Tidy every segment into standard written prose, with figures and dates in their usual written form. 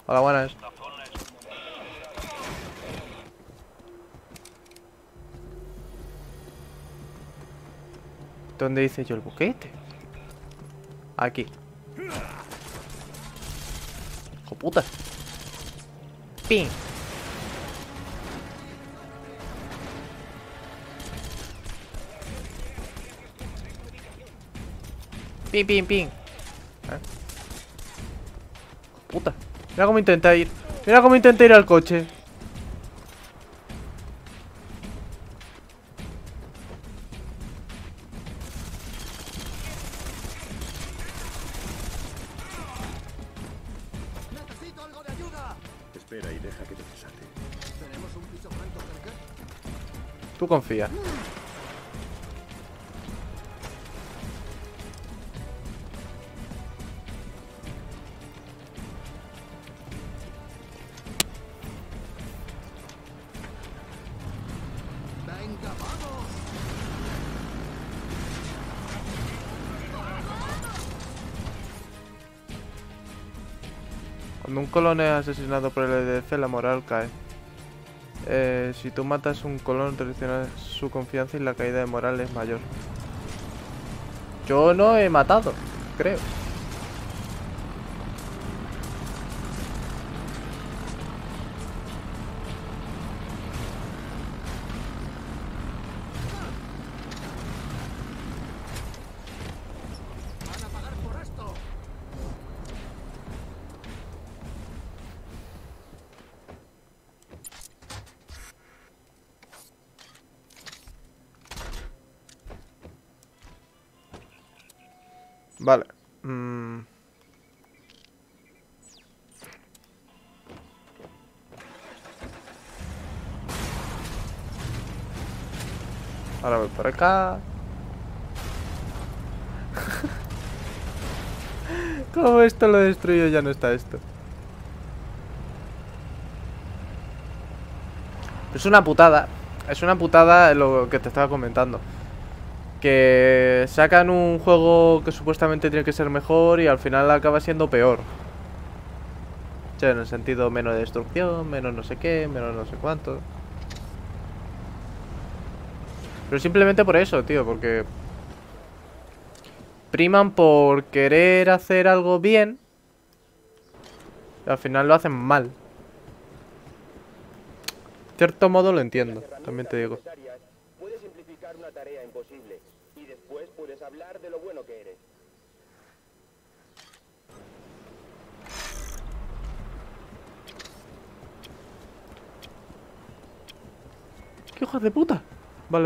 Hola, buenas. ¿Dónde hice yo el boquete? Aquí. ¡Hijo puta! ¡Ping! ¡Ping, ping, ping! ¡Puta! Mira cómo intenta ir. Mira cómo intenta ir al coche. Necesito algo de ayuda. Espera y deja que te desate. ¿Tenemos un piso blanco cerca? Tú confía. Venga, vamos. Cuando un colon es asesinado por el EDC, la moral cae. Si tú matas un colon, traicionas su confianza y la caída de moral es mayor. Yo no he matado, creo. Van a pagar por esto. Vale. Ahora voy por acá. Como esto lo destruyo, ya no está esto. Es una putada. Es una putada lo que te estaba comentando. Que sacan un juego que supuestamente tiene que ser mejor y al final acaba siendo peor. O sea, en el sentido menos destrucción, menos no sé qué, menos no sé cuánto. Pero simplemente por eso, tío, porque priman por querer hacer algo bien y al final lo hacen mal. De cierto modo lo entiendo, también te digo. Puedes simplificar una tarea imposible y después puedes hablar de lo bueno que eres. ¡Qué hijos de puta! Vale.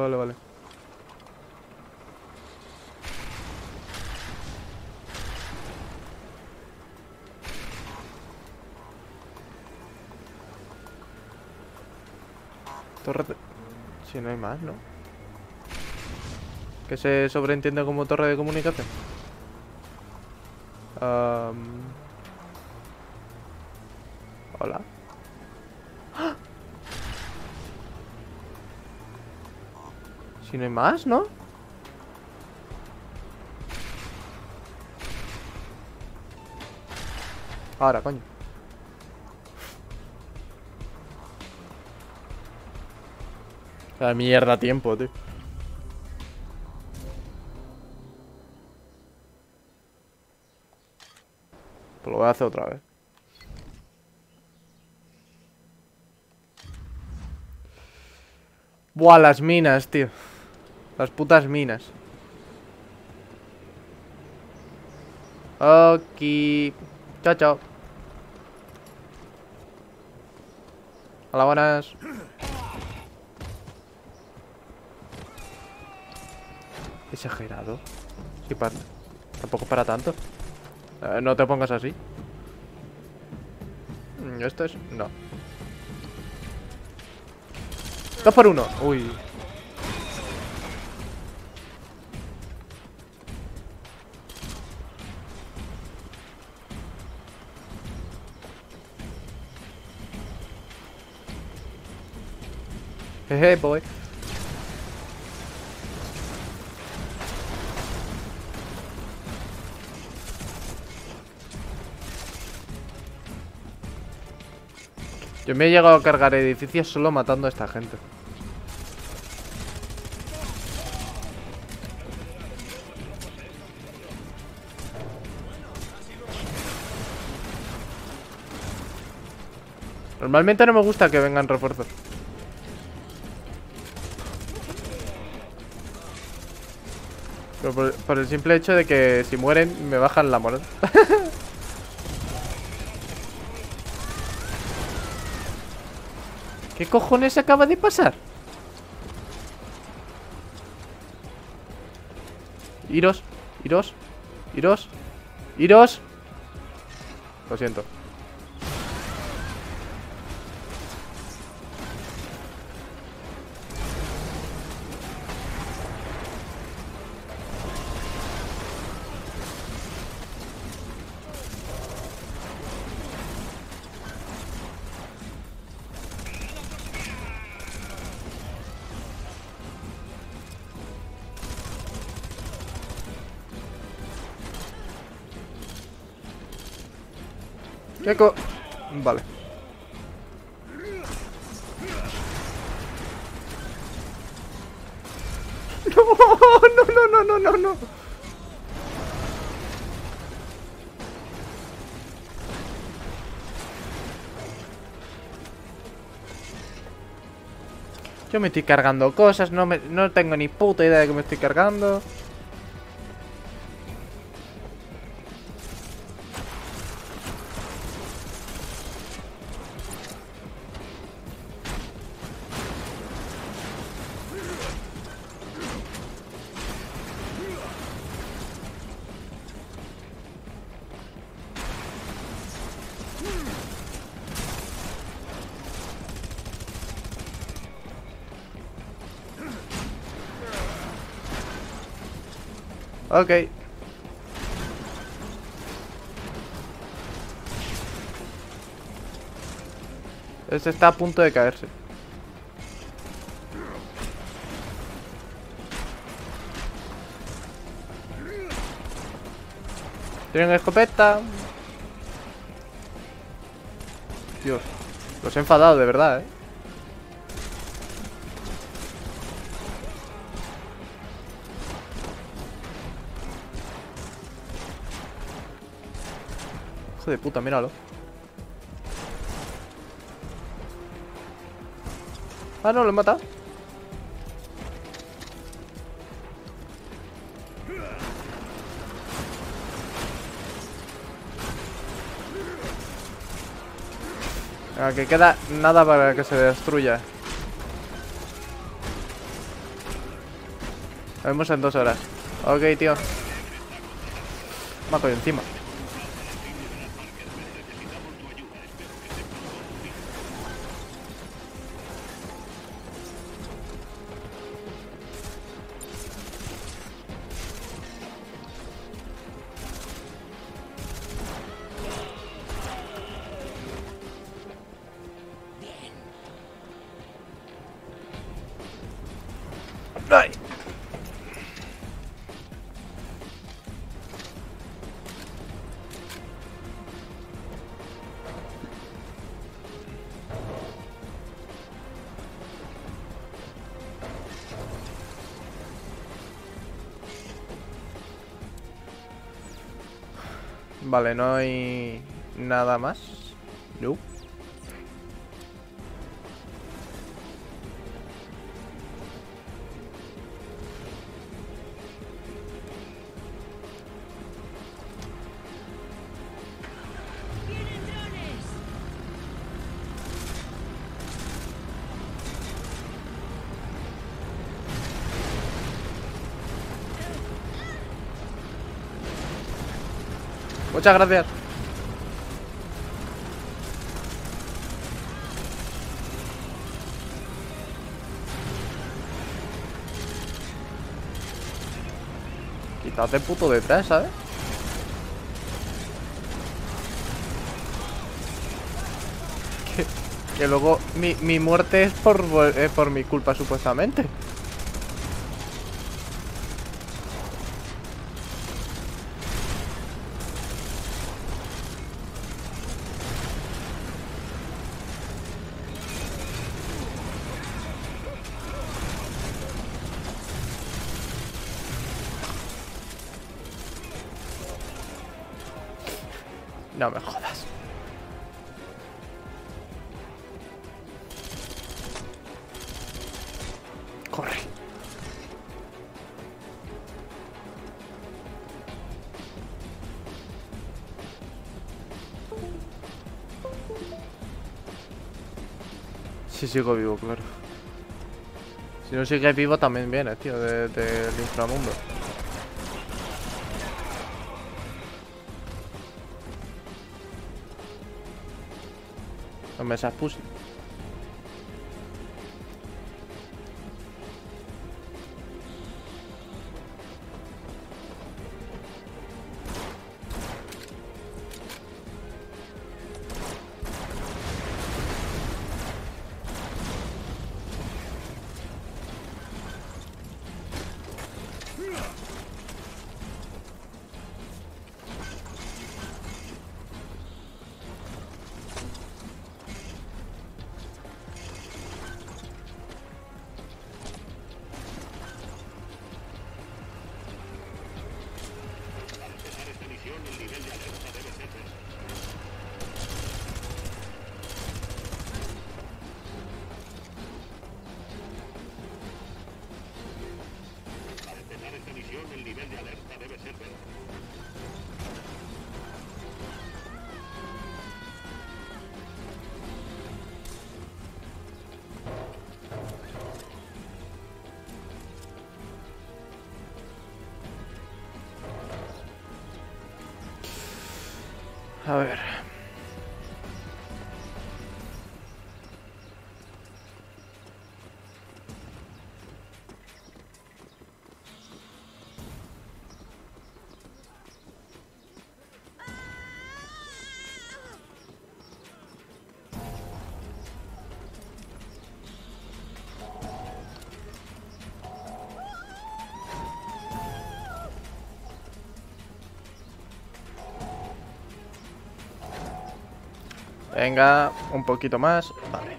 Torre de... Si no hay más, ¿no? Que se sobreentiende como torre de comunicación. Hola. ¡Ah! Si no hay más, ¿no? Ahora, coño. La mierda tiempo, tío. Pues lo voy a hacer otra vez. Buah, las minas, tío. Las putas minas. Ok. Chao, chao. Hola, buenas. Exagerado. Sí, para... Tampoco para tanto. No te pongas así. Esto es... No. 2 por 1. Uy. Jeje, boy. Yo me he llegado a cargar edificios solo matando a esta gente. Normalmente no me gusta que vengan refuerzos. Pero por el simple hecho de que si mueren me bajan la moral. ¿Qué cojones acaba de pasar? Iros, iros, iros, iros. Lo siento. Vale. No. Yo me estoy cargando cosas, no tengo ni puta idea de que me estoy cargando. Ok. Este está a punto de caerse. Tienen escopeta. Dios. Los he enfadado, de verdad, ¿eh? Hijo de puta, míralo. Ah, no, lo he matado. Que queda nada para que se destruya. Nos vemos en 2 horas. Ok, tío. Me ha cogido encima. Ay. Vale, no hay nada más. No. Muchas gracias. Quítate puto detrás, ¿sabes? Que luego mi muerte es por mi culpa, supuestamente. No me jodas. Corre. Si sigo vivo, claro. Si no sigues vivo también viene, tío, del inframundo. No me seas pussy. A ver. Venga, un poquito más. Vale.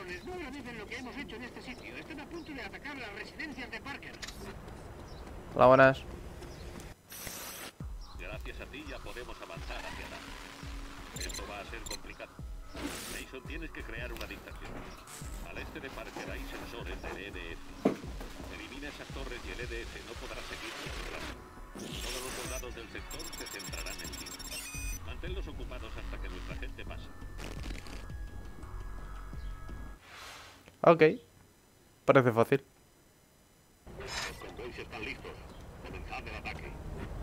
Hola, buenas. Gracias a ti ya podemos avanzar hacia adelante. Esto va a ser complicado. Mason, tienes que crear una distracción. Al este de Parker hay sensores del EDF. Elimina esas torres y el EDF no podrá seguir controlando. Todos los soldados del sector se centrarán en ti. Manténlos ocupados hasta que nuestra gente pase. Ok. Parece fácil. Los convoys están listos. Comenzad el ataque.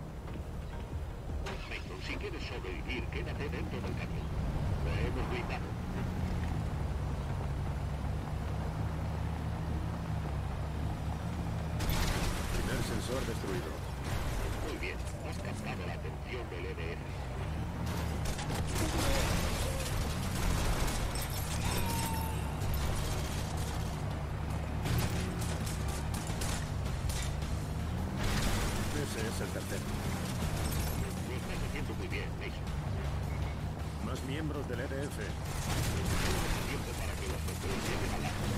Mason, si quieres sobrevivir, quédate dentro del camión. Lo hemos blindado. Primer sensor destruido. Muy bien, has captado la atención del EDF. Ese es el tercero. Lo estás haciendo muy bien, Mason. Más miembros del EDF. Tiempo para que los controles lleguen al lado.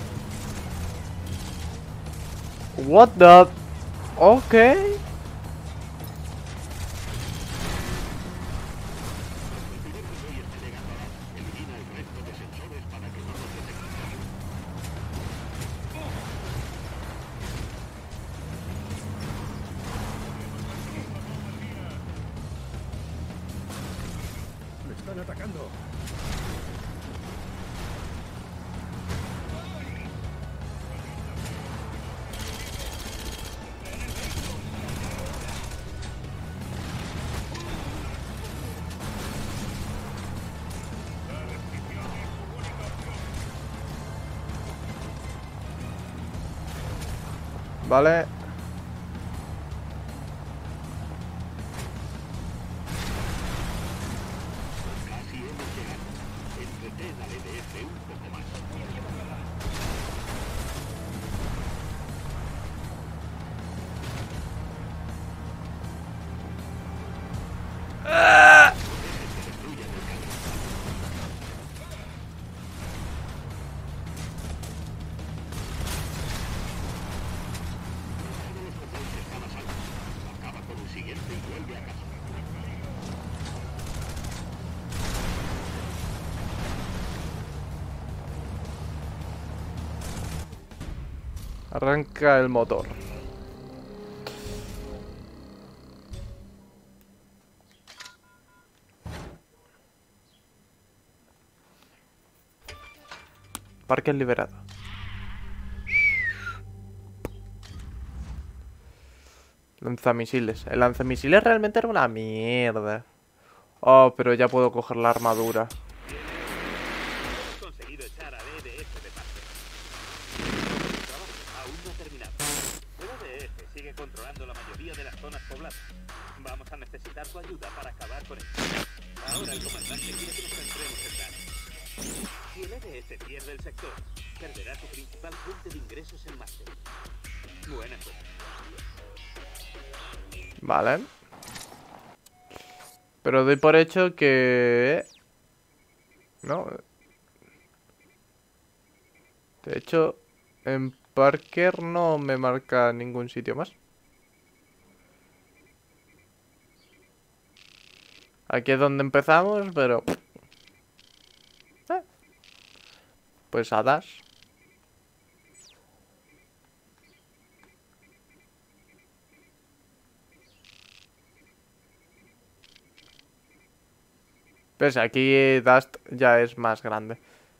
What the... Ok. Elimina el resto de sensores para que no nos detecten. Me están atacando. Vale. Casi hemos llegado. Entretén al EDF un poco más. Acaba con un siguiente y vuelve a casa. Arranca el motor. Parque liberado. Lanzamisiles. El lanzamisiles realmente era una mierda. Oh, pero ya puedo coger la armadura. Hemos conseguido echar a EDF de parte. El trabajo aún no ha terminado. El EDF sigue controlando la mayoría de las zonas pobladas. Vamos a necesitar tu ayuda para acabar con esto. Ahora el comandante quiere que nos centremos en Dane. Si el EDF pierde el sector, perderá su principal fuente de ingresos en Marte. Buena suerte. Vale. Pero doy por hecho que... No. De hecho, en Parker no me marca ningún sitio más. Aquí es donde empezamos, pero... Pues hadas. Pues aquí Dust ya es más grande.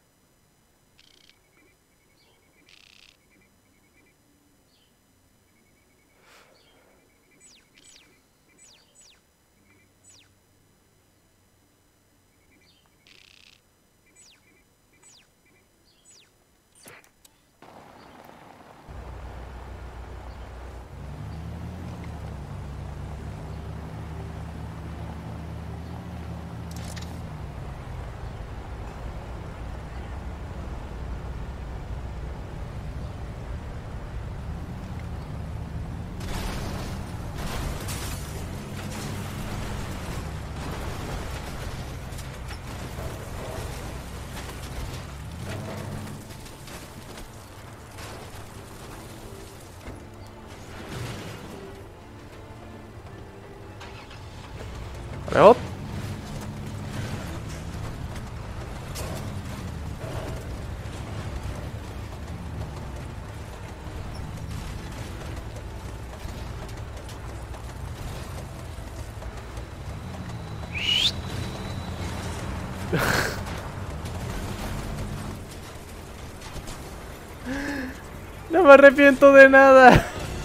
Vale, hop. No me arrepiento de nada.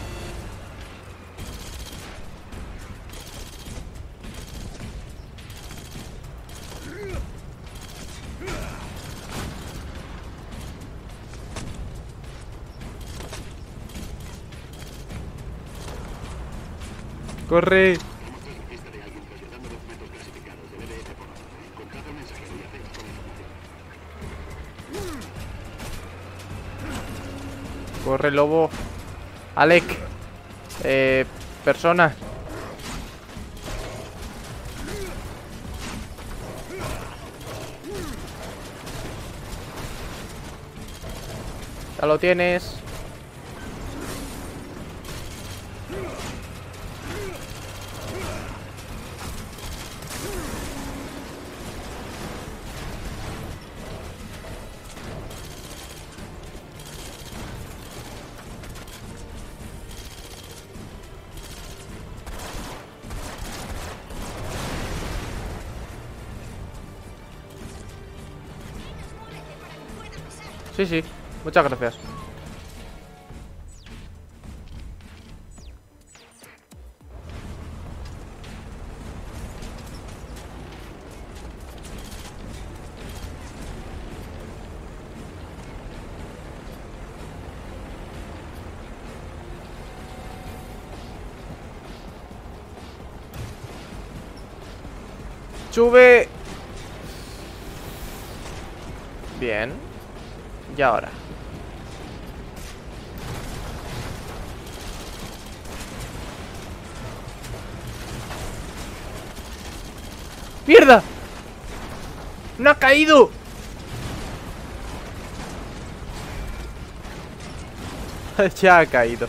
Corre. Corre, lobo. Alec. Persona. Ya lo tienes. Sí, sí. Muchas gracias. Sube. Bien. Y ahora. ¡Mierda! ¡No ha caído! Ya ha caído.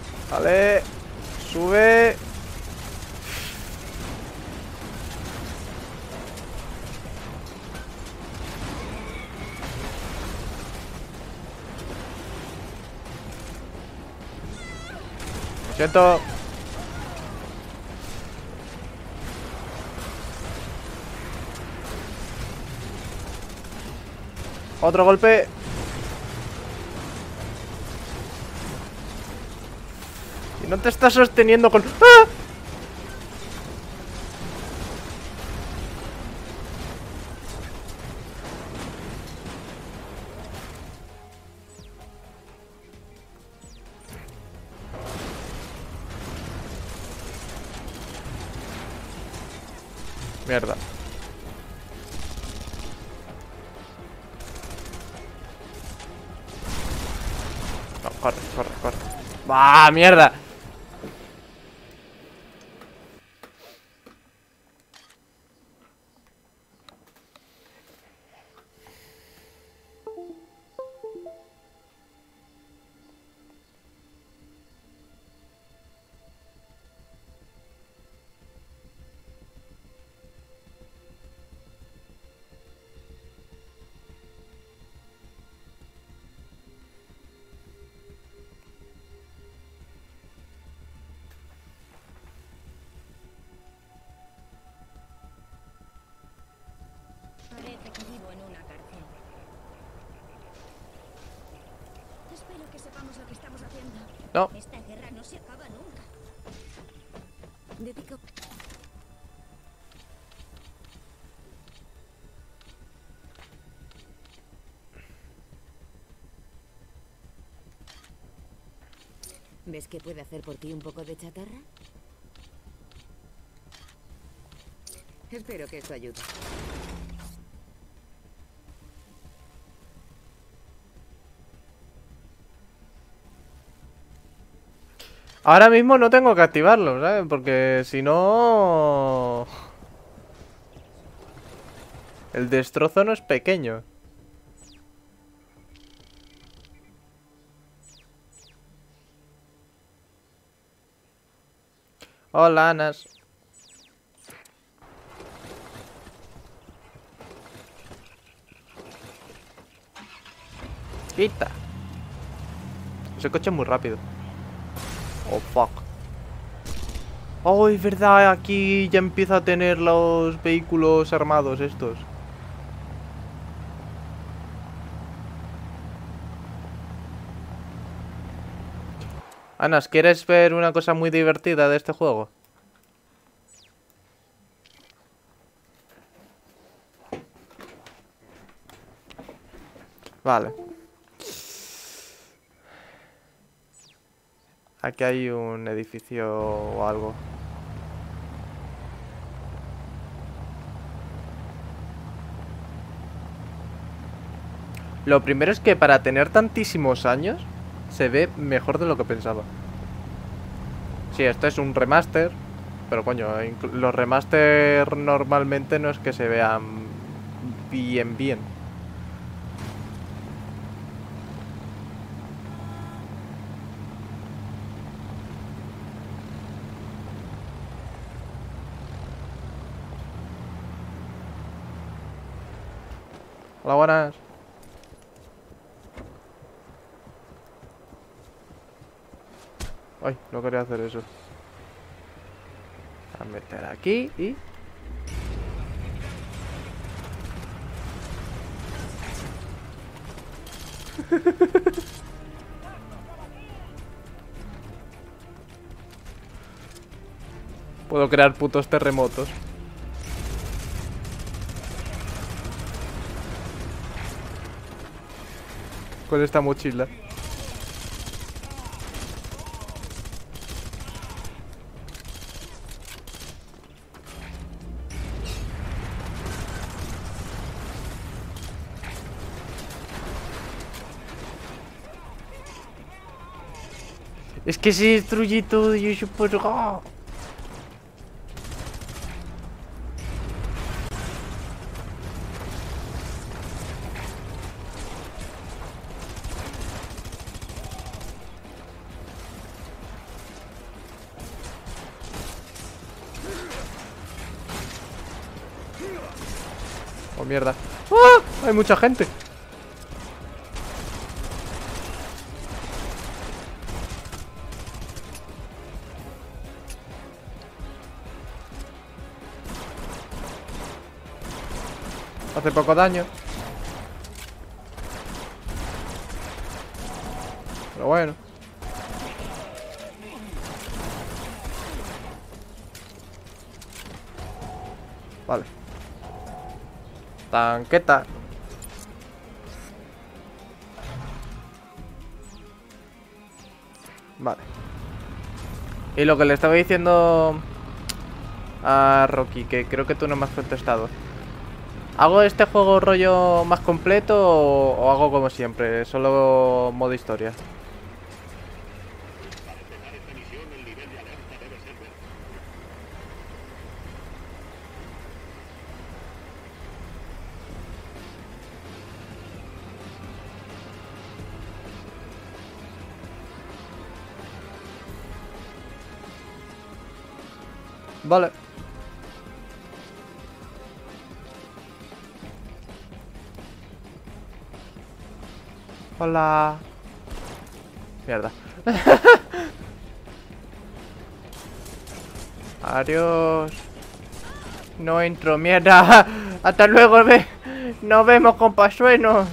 Vale. Sube. Siento. Otro golpe. Y no te estás sosteniendo con... ¡Ah! Mierda. No, corre, corre, corre. ¡Ah, mierda! Parece que vivo en una cárcel. Espero que sepamos lo que estamos haciendo. No. Esta guerra no se acaba nunca. Dedico... ¿Ves que puede hacer por ti un poco de chatarra? Espero que esto ayude. Ahora mismo no tengo que activarlo, ¿sabes? Porque si no... El destrozo no es pequeño. Hola, Anas. Quita. Ese coche es muy rápido. Oh, fuck. Oh, es verdad, aquí ya empieza a tener los vehículos armados estos. Anas, ¿quieres ver una cosa muy divertida de este juego? Vale. Aquí hay un edificio o algo. Lo primero es que para tener tantísimos años se ve mejor de lo que pensaba. Sí, esto es un remaster, pero coño, los remaster normalmente no es que se vean bien. Hola, buenas. Ay, no quería hacer eso. A meter aquí y... Puedo crear putos terremotos. Con esta mochila. Es que se destruye todo y yo por... ¡Oh! Oh, mierda. ¡Ah! Hay mucha gente. Hace poco daño. Pero bueno. Vale. Tanqueta. Vale. Y lo que le estaba diciendo a Rocky, que creo que tú no me has contestado. ¿Hago este juego rollo más completo o hago como siempre, solo modo historia? Para empezar esta misión, el nivel de alerta debe ser verde. Vale. Hola. Mierda. Adiós. No entro, mierda. Hasta luego, nos vemos, compasuenos.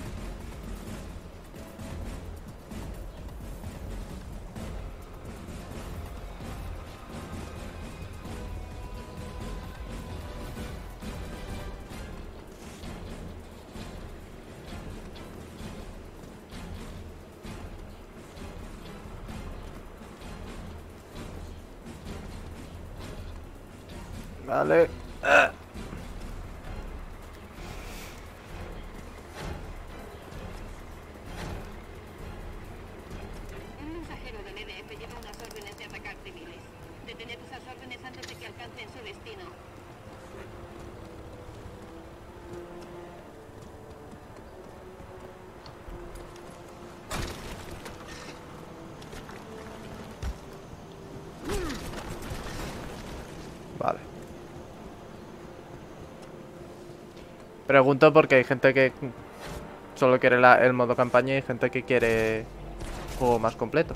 Vale. Un mensajero del EDF lleva unas órdenes de atacar civiles. Detened esas órdenes antes de que alcancen su destino. Vale. Pregunto porque hay gente que solo quiere el modo campaña y hay gente que quiere juego más completo.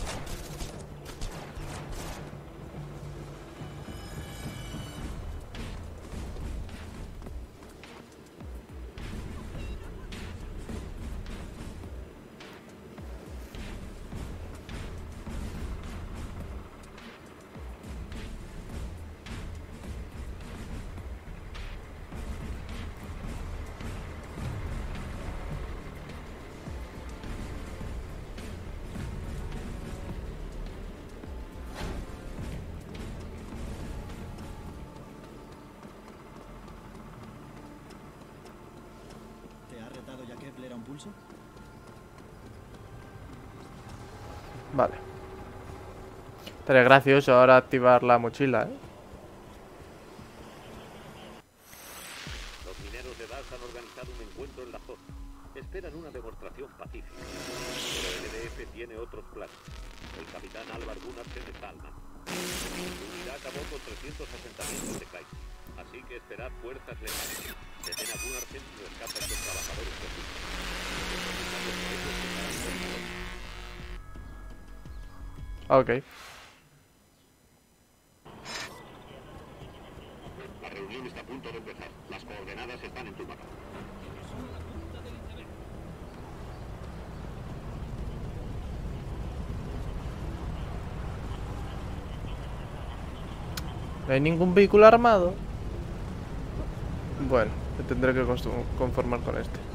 ¿Te ha retado ya Kepler a un pulso? Vale. Estaría gracioso ahora activar la mochila, ¿eh? Los mineros de DAS han organizado un encuentro en la zona. Esperan una demostración pacífica. Pero el EDF tiene otros planes. El capitán Álvar Gunnarsen está al mando. Su unidad acabó con 300 asentamientos de Klein. Así que esperad fuerzas letales. Detén a Gunnarsen y rescata a estos trabajadores posibles. Ok. La reunión está a punto de empezar. Las coordenadas están en tu mapa. ¿No hay ningún vehículo armado? Bueno, me tendré que conformar con este.